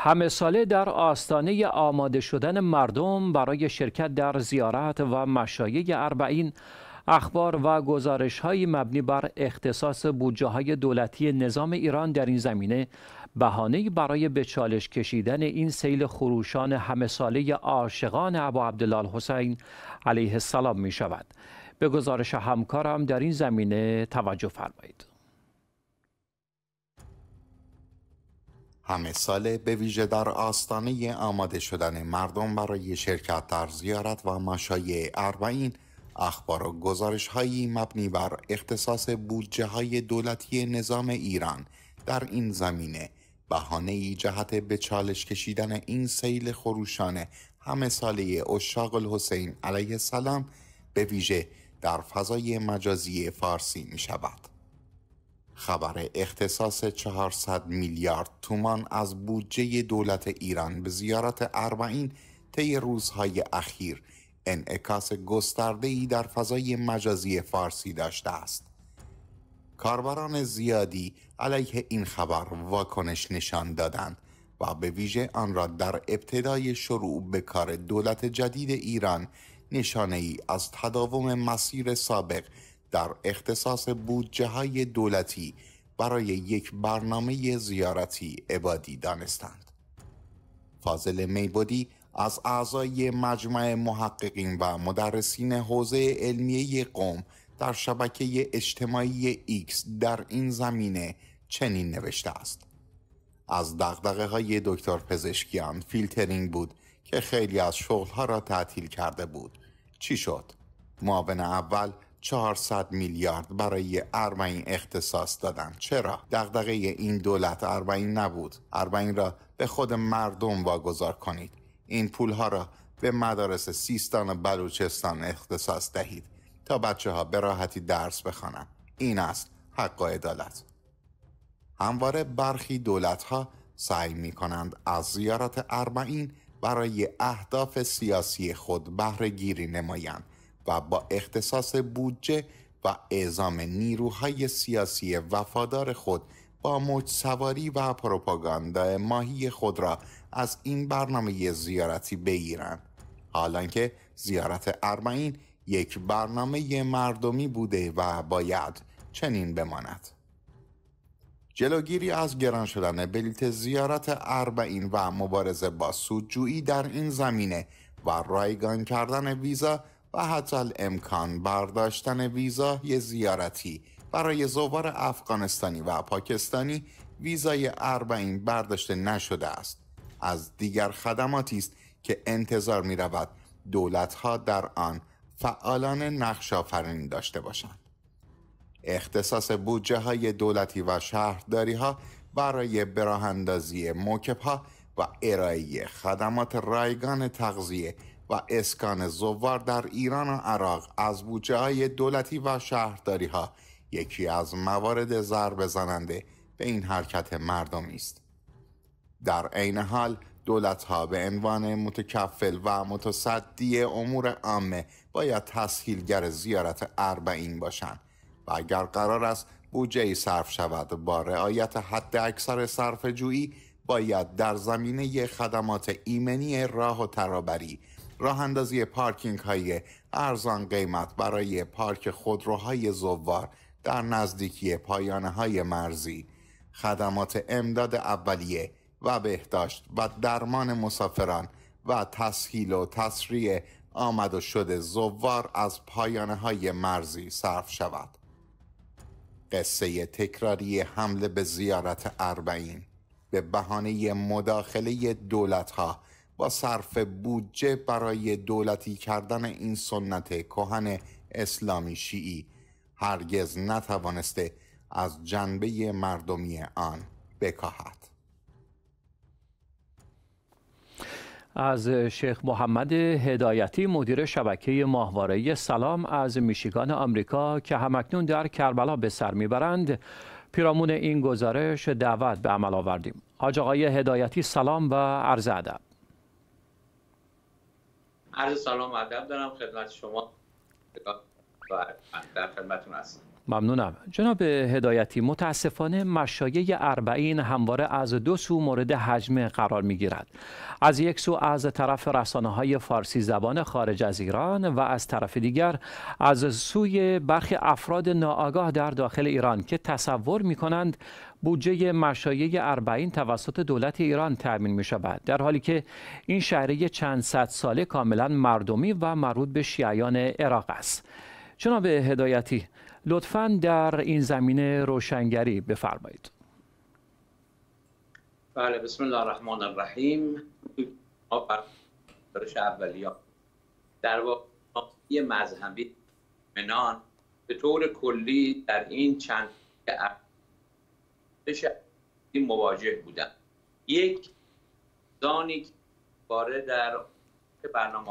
همه ساله در آستانه آماده شدن مردم برای شرکت در زیارت و مشایع اربعین، اخبار و گزارش‌های مبنی بر اختصاص بودجه‌های دولتی نظام ایران در این زمینه بهانه‌ای برای به چالش کشیدن این سیل خروشان همه ساله عاشقان ابا عبدالله الحسین علیه السلام می شود. به گزارش همکارم در این زمینه توجه فرمایید. همه ساله به ویژه در آستانه آماده شدن مردم برای شرکت در زیارت و مشایع اربعین، اخبار و گزارش‌هایی مبنی بر اختصاص بودجه‌های دولتی نظام ایران در این زمینه بهانه‌ای جهت به چالش کشیدن این سیل خروشان همه ساله عشاق الحسین علیه السلام به ویژه در فضای مجازی فارسی می شود. خبر اختصاص 400 میلیارد تومان از بودجه دولت ایران به زیارت اربعین طی روزهای اخیر انعکاس گسترده‌ای در فضای مجازی فارسی داشته است. کاربران زیادی علیه این خبر واکنش نشان دادند و به ویژه آن را در ابتدای شروع به کار دولت جدید ایران نشانه‌ای از تداوم مسیر سابق در اختصاص بودجه‌های دولتی برای یک برنامه زیارتی عبادی دانستند. فاضل میبودی از اعضای مجمع محققین و مدرسین حوزه علمیه قم در شبکه اجتماعی ایکس در این زمینه چنین نوشته است: از دغدغه‌های دکتر پزشکیان فیلترینگ بود که خیلی از شغلها را تعطیل کرده بود. چی شد؟ معاون اول 400 میلیارد برای اربعین اختصاص دادن. چرا؟ دغدغه این دولت اربعین نبود. اربعین را به خود مردم واگذار کنید. این پولها را به مدارس سیستان و بلوچستان اختصاص دهید تا بچه ها به راحتی درس بخوانند. این است حق و عدالت. همواره برخی دولت ها سعی می کنند از زیارت اربعین برای اهداف سیاسی خود بهره گیری نمایند و با اختصاص بودجه و اعزام نیروهای سیاسی وفادار خود با موج سواری و پروپاگاندا ماهی خود را از این برنامه زیارتی بگیرند، حالانکه زیارت اربعین یک برنامه مردمی بوده و باید چنین بماند. جلوگیری از گران شدن بلیت زیارت اربعین و مبارزه با سودجویی در این زمینه و رایگان کردن ویزا و حتی الامکان برداشتن ویزای زیارتی برای زوار افغانستانی و پاکستانی ویزای اربعین برداشته نشده است. از دیگر خدماتی است که انتظار می رود دولت‌ها در آن فعالان نقش آفرینی داشته باشند. اختصاص بودجه های دولتی و شهرداری ها برای براه اندازی موکب ها و ارائه خدمات رایگان تغذیه و اسکان زوار در ایران و عراق از بودجه های دولتی و شهرداری ها یکی از موارد ضربه زننده به این حرکت مردمی است. در عین حال دولت ها به عنوان متکفل و متصدی امور عامه باید تسهیلگر زیارت اربعین باشند و اگر قرار است بودجه‌ای صرف شود با رعایت حد اکثر صرفه جویی، باید در زمینه خدمات ایمنی راه و ترابری، راه اندازی پارکینگ های ارزان قیمت برای پارک خودروهای زوار در نزدیکی پایانه های مرزی، خدمات امداد اولیه و بهداشت و درمان مسافران و تسهیل و تسریع آمد و شد زوار از پایانه های مرزی صرف شود. قصه تکراری حمله به زیارت اربعین به بهانه مداخله دولت‌ها با صرف بودجه برای دولتی کردن این سنت کهن اسلامی شیعی هرگز نتوانسته از جنبه مردمی آن بکاهد. از شیخ محمد هدایتی، مدیر شبکه ماهواره سلام از میشیگان آمریکا که همکنون در کربلا به سر میبرند، پیرامون این گزارش دعوت به عمل آوردیم. حاج آقای هدایتی سلام و عرض ادب. عرض سلام و ادب دارم خدمت شما و در خدمتتون هستم. ممنونم. جناب هدایتی، متاسفانه مشایع اربعین همواره از دو سو مورد هجمه قرار می گیرد. از یک سو از طرف رسانه‌های فارسی زبان خارج از ایران و از طرف دیگر از سوی برخی افراد ناآگاه در داخل ایران که تصور می کنند بودجه مشایع اربعین توسط دولت ایران تأمین می شود، در حالی که این شهریه چند صد ساله کاملا مردمی و مربوط به شیعیان عراق است. جناب هدایتی، لطفاً در این زمینه روشنگری بفرمایید. بله، بسم الله الرحمن الرحیم. برش اولیا در واقع مذهبی منان به طور کلی در این چند مواجه بودن. یک دانی که وارد در برنامه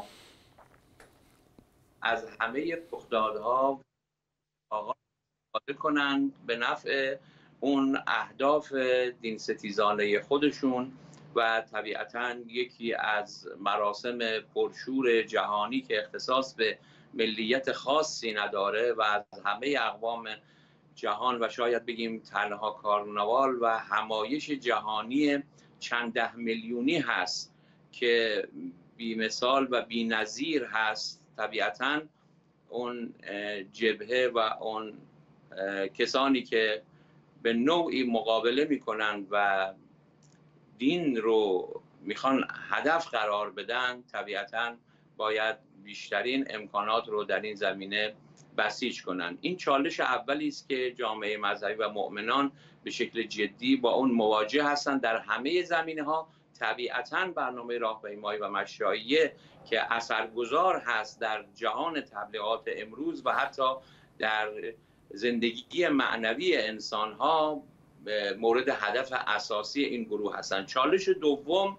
از همه رخدادها آغاز کنند به نفع اون اهداف دین ستیزانه خودشون و طبیعتاً یکی از مراسم پرشور جهانی که اختصاص به ملیت خاصی نداره و از همه اقوام جهان و شاید بگیم تنها کارنوال و همایش جهانی چند ده میلیونی هست که بی مثال و بی نظیر هست. طبیعتاً اون جبهه و اون کسانی که به نوعی مقابله میکنن و دین رو میخوان هدف قرار بدن طبیعتاً باید بیشترین امکانات رو در این زمینه بسیج کنن. این چالش اولی است که جامعه مذهبی و مؤمنان به شکل جدی با اون مواجه هستند در همه زمینه‌ها. طبیعتاً برنامه راهپیمایی و مشایعه که اثرگذار هست در جهان تبلیغات امروز و حتی در زندگی معنوی انسان‌ها مورد هدف اساسی این گروه هستند. چالش دوم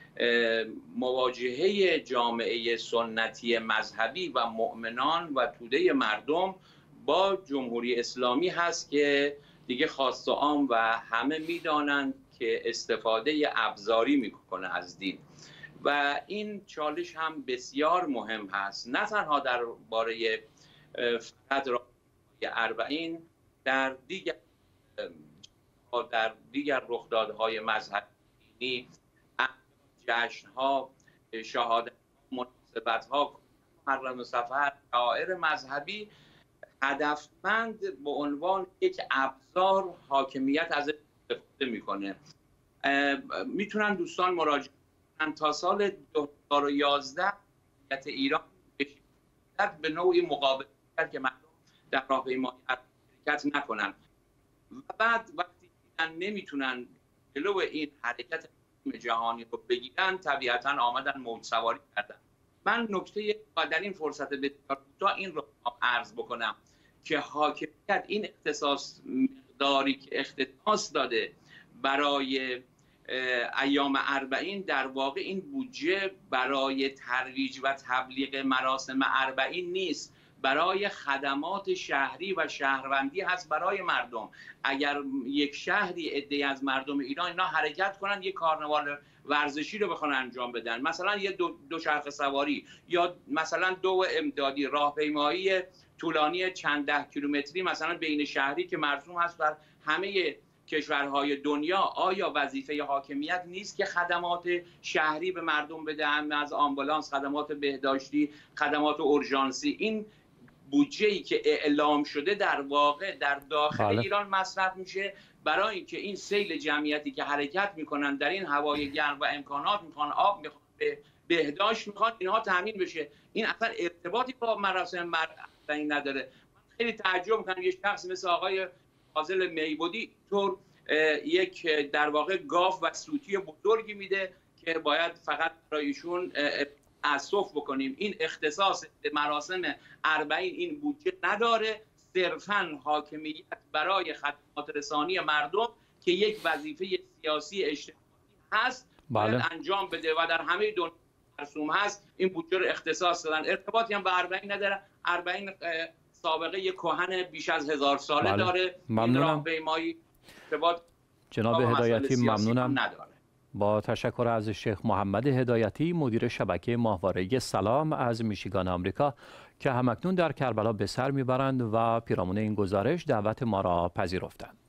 مواجهه جامعه سنتی مذهبی و مؤمنان و توده مردم با جمهوری اسلامی هست که دیگه خاص و عام و همه میدانند که استفاده ابزاری میکنه از دین و این چالش هم بسیار مهم هست، نه تنها در باره فقط اربعین، در دیگر رخدادهای مذهبی، جشن‌ها، شهادت، مناسبت‌ها، محرم سفر، شعائر مذهبی هدفمند به عنوان یک ابزار حاکمیت از استفاده میکنه. میتونن دوستان مراجعه کنن تا سال 2011 ایران به نوعی مقابله کرد که مردم در راهپیمایی حرکت نکنن و بعد وقتی نمیتونن جلو این حرکت جهانی رو بگیرن طبیعتاً آمدن موج سواری کردن. من نکته در این فرصت بسیار کوتاه این رو عرض بکنم که حاکمیت این مقداری که اختصاص داده برای ایام اربعین، در واقع این بودجه برای ترویج و تبلیغ مراسم اربعین نیست، برای خدمات شهری و شهروندی هست برای مردم. اگر یک شهری عده‌ای از مردم ایران اینا حرکت کنن یک کارناوال ورزشی رو بخوان انجام بدن، مثلا یه دوچرخه سواری یا مثلا دو امدادی، راهپیمایی طولانی چند ده کیلومتری مثلا بین شهری که مرسوم هست در همه کشورهای دنیا، آیا وظیفه حاکمیت نیست که خدمات شهری به مردم بده؟ از آمبولانس، خدمات بهداشتی، خدمات اورژانسی. این بودجه‌ای که اعلام شده در واقع در داخل ایران مصرف میشه برای اینکه این سیل جمعیتی که حرکت میکنن در این هوای گرم و امکانات میخوان، آب میخوان، بهداشت میخوان، اینها تامین بشه. این اصلا ارتباطی با مراسم اربعین نداره. من خیلی تعجب میکنم یک شخص مثل آقای فاضل میبودی طور یک در واقع گاف و سوتی بزرگی میده که باید فقط برای ایشون تأسف بکنیم. این اختصاص مراسم اربعین این بودجه نداره، صرفاً حاکمیت برای خدمات رسانی مردم که یک وظیفه سیاسی اجتماعی هست باید انجام بده و در همه دنیا مرسوم هست. این بودجه رو اختصاص دادن، ارتباطی هم به اربعین نداره. اربعین سابقه کهن بیش از 1000 ساله داره. ممنونم. این راهپیمایی ارتباط جناب هدایتی ممنونم. نداره. با تشکر از شیخ محمد هدایتی مدیر شبکه ماهواره سلام از میشیگان آمریکا که همکنون در کربلا به سر میبرند و پیرامون این گزارش دعوت ما را پذیرفتند.